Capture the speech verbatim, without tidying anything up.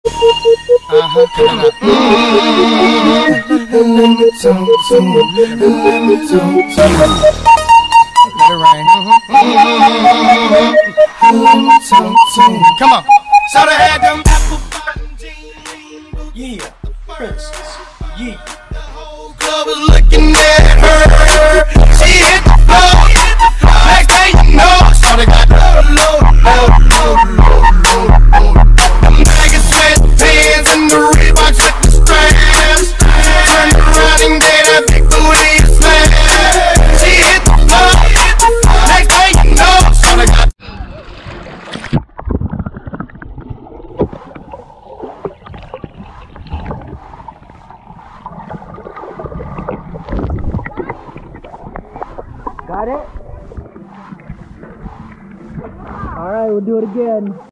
Uh-huh. Come on. Let me talk to you. Let me talk to you. Let it rain. Let me talk to you. Come on. So they had them apple bottom jeans. Yeah. Princess. Yeah. The whole club was looking at her. She hit the floor. Next thing you know, so they got low, low, low, low, low, low, low. Them baggy sweatpants and the Reeboks with the straps. Turned around and gave that big booty a slam. She hit the floor. Next thing you know, so they got. Got it? Alright, we'll do it again.